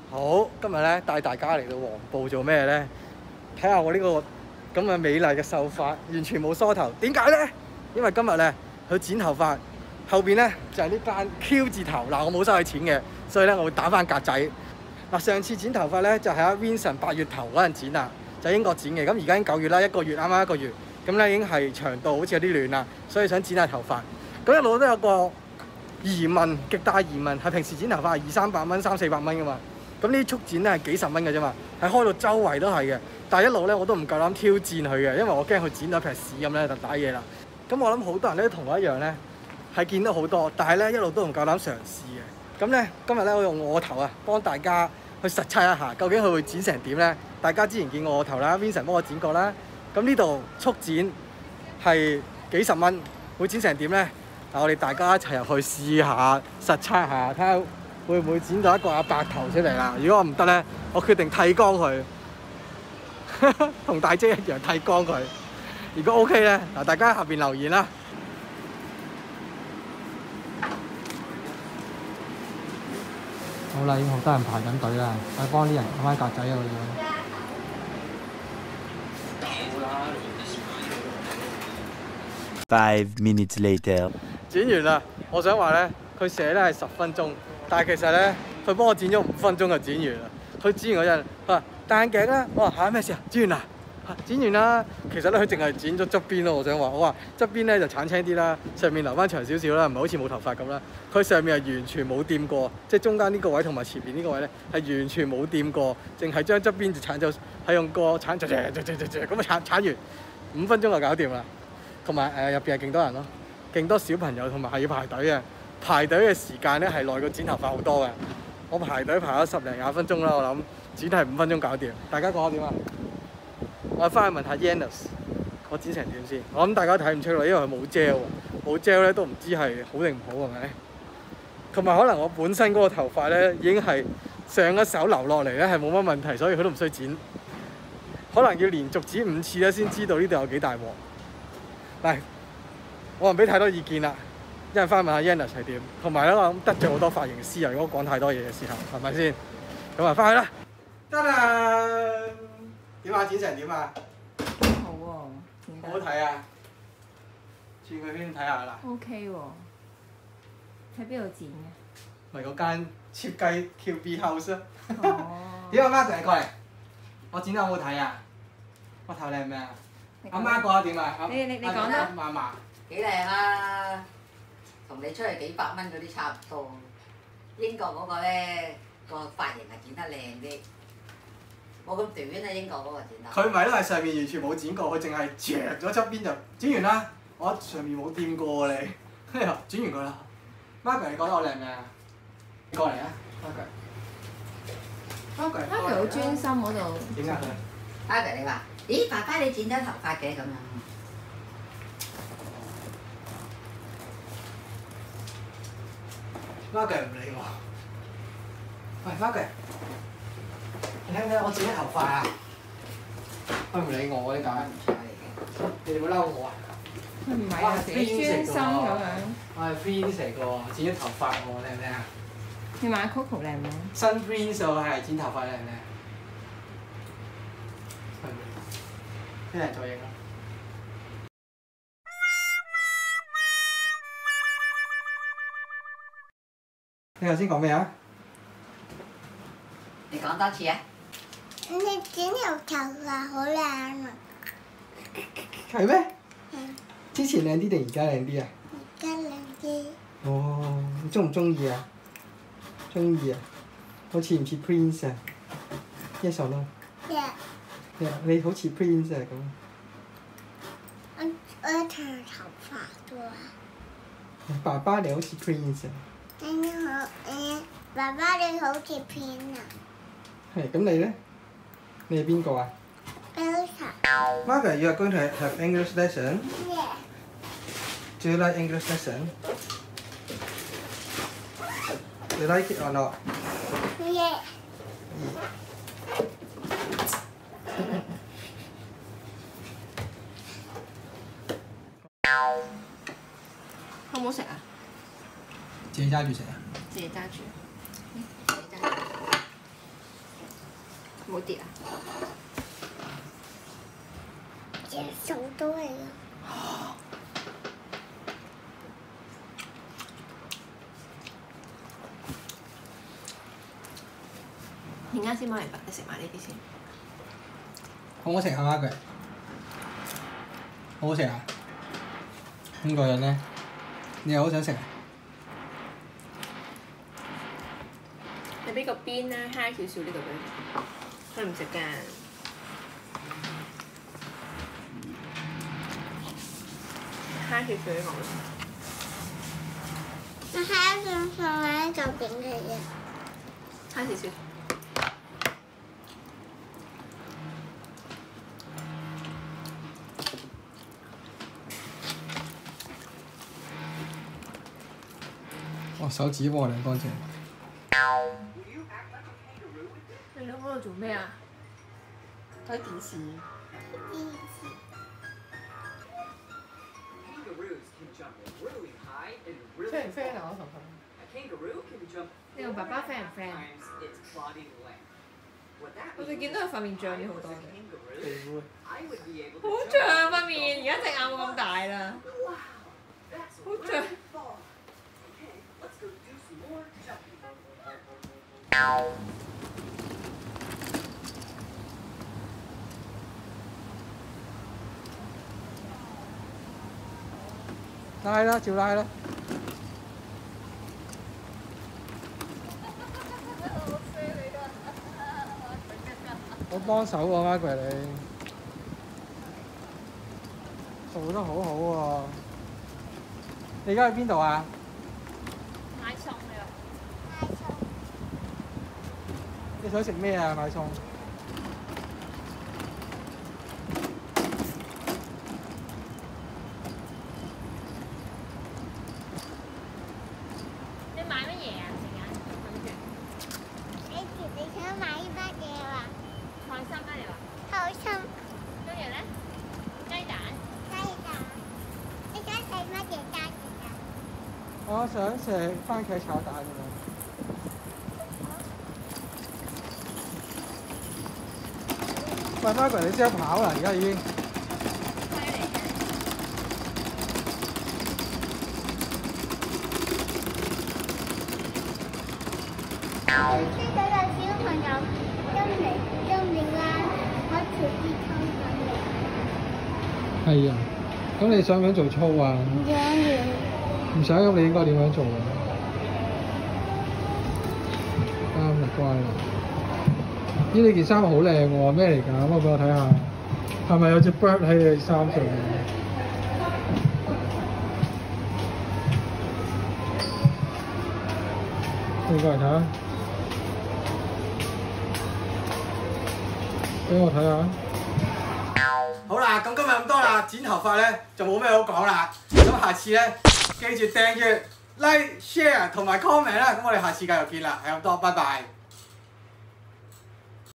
好，今日咧帶大家嚟到黃埔做咩咧？睇下我呢個咁嘅美麗嘅秀髮，完全冇梳頭。點解咧？因為今日咧去剪頭髮，後邊咧就係呢間 Q 字頭。嗱，我冇收佢錢嘅，所以咧我會打翻格仔。嗱，上次剪頭髮咧就係阿 Vincent 8月頭嗰陣剪啦，就英國剪嘅。咁而家已經9月啦，一個月啱啱一個月，咁咧已經係長度好似有啲亂啦，所以想剪下頭髮。咁一路都有個疑問，極大疑問，係平時剪頭髮係200-300蚊、300-400蚊噶嘛？咁呢啲速剪咧係幾十蚊嘅啫嘛，係開到周圍都係嘅。但係一路咧我都唔夠膽挑戰佢嘅，因為我驚佢剪到一撇屎咁咧就打嘢啦。咁我諗好多人咧同我一樣咧係見到好多，但係咧一路都唔夠膽嘗試嘅。咁咧今日咧我用我頭啊幫大家去實測一下，究竟佢會剪成點咧？大家之前見過我頭啦 ，Vincent 幫我剪過啦。咁呢度速剪係幾十蚊，會剪成點咧？嗱，我哋大家一齊入去試下實測下，睇下會唔會剪到一個阿伯頭出嚟啦？如果我唔得咧，我決定剃光佢，同大姐一樣剃光佢。如果 OK 咧，嗱，大家喺下邊留言啦。好啦，已經好多人排緊隊啦，快幫啲人打翻格仔啊！ 5 minutes later， 剪完啦，我想話咧，佢寫咧係10分鐘，但係其實咧，佢幫我剪咗5分鐘就剪完啦。佢剪完嗰陣，佢話戴眼鏡啦，我話嚇咩事啊？剪完啦，剪完啦。其實咧，佢淨係剪咗側邊咯。我想話，我話側邊咧就鏟青啲啦，上面留翻長少少啦，唔係好似冇頭髮咁啦。佢上面係完全冇掂過，即係中間呢個位同埋前面呢個位咧係完全冇掂過，淨係將側邊就鏟咗，係用個鏟咁啊鏟完5分鐘就搞掂啦。同埋入邊係勁多人咯，勁多小朋友，同埋係要排隊嘅。排隊嘅時間咧係耐過剪頭髮好多嘅。我排隊排咗10零20分鐘啦，我諗剪係5分鐘搞掂。大家講下點啊？我翻去問下 Yannis， 我剪成點先？我諗大家睇唔出啦，因為佢冇 gel 喎，冇 gel 咧都唔知係好定唔好係咪？同埋可能我本身嗰個頭髮咧已經係上一手流落嚟咧係冇乜問題，所以佢都唔需要剪。可能要連續剪5次咧先知道呢度有幾大鑊。嗱，我唔俾太多意見啦，一陣翻問下 Yannis 係點，同埋咧我諗得罪好多髮型師啊！如果講太多嘢嘅時候，係咪先？咁啊，翻去啦，得啦，點啊？剪成點啊？ 好喎， 好唔好睇啊？轉佢邊睇下啦。 OK 喎，喺邊度剪嘅？ 咪嗰間設計 QB House 啊。 哦。 點啊，Mark 過嚟，我剪得好唔好睇啊？我頭靚唔靚啊？阿媽講下點啊？ 你講啦。 嫲嫲幾靚啊！同你出去幾百蚊嗰啲差唔多。英國嗰個咧個髮型係剪得靚啲，冇咁短啊！英國嗰個剪得。 佢咪都係上面完全冇剪過，佢淨係著咗側邊就剪完啦。我上面冇掂過你，剪完佢啦。Mark 你覺得我靚唔靚啊？你過嚟啊，Mark。 Mark 好專心嗰度。 點解佢？ 阿哥你話：咦，爸爸你剪咗頭髮嘅咁樣。 Mark 唔理我。喂，Mark，你睇唔睇我剪咗頭髮啊？佢唔理我呢解。你哋會嬲我啊？ 佢唔係啊，自己專心咁樣。 我係 Prince 嚟個，剪咗頭髮喎，靚唔靚啊？ 你買 Coco 靚唔靚？ 新 Prince 我係剪頭髮靚唔靚？一人再影啦。你頭先講咩啊？ 你講多次啊！ 你剪條頭髮好靚啊！ 係咩？之前靚啲定而家靚啲啊？ 而家靚啲。 哦，你中唔中意啊？中意啊！好似唔似 Prince 啊 ？Yes or no？ Yeah。 你好似 Prince 啊咁。 我長頭髮㗎喎。 爸爸你好似 Prince 啊。 你好，爸爸你好似片啊。 係，咁你咧？你係邊個啊 Elsa。 Margaret, you are going to have English lesson. Yeah。 Do you like English lesson? You like it or not? Yeah。 好唔好食啊？ 自己揸住食啊！ 自己揸住。 冇跌啊！ 嘢送到嚟啦。 而家先買完飯，你食埋呢啲先。 好唔好食啊，Margaret？好好食啊？咁個人咧，你又好想食啊？ 你俾個邊咧，揩少少呢度俾佢，佢唔食㗎。揩少少呢個。 我喺度放喺度點佢嘅。 揩少少。 哇！手指喎，兩乾淨。 你喺嗰度做咩啊？睇電視。friend 唔 friend 啊？我同佢。你同爸爸 friend 唔 friend？我哋見到佢塊面脹咗好多嘅。好脹塊面，而家隻眼冇咁大啦。好脹。 拉啦，照拉啦。好幫手喎，Margaret 你做得好好喎。你而家去邊度啊？ 買餸嚟買餸。 你想食咩啊？買餸。 你買乜嘢啊？成日諗住。 你想買乜嘢啊？ 開心啊！你話。 開心。 跟住咧，雞蛋。 雞蛋。你想食乜嘢雞蛋？ 我想食番茄炒蛋咁樣。喂，Margaret 你識得跑啦，而家已經。 我識到有小朋友中意啦，我條啲倉緊係啊，咁你想唔想做操啊？ 唔想要。 唔想咁，你應該點樣做啊？啱啦，乖啦。咦，你件衫好靚喎，咩嚟㗎？可唔可以俾我睇下？係咪有隻 bird 喺你衫上面？你過嚟睇下，俾我睇下。好啦，咁今日咁多啦，剪頭髮咧就冇咩好講啦。咁下次咧記住訂閱、like、share 同埋 comment 啦。咁我哋下次繼續見啦，係咁多，拜拜。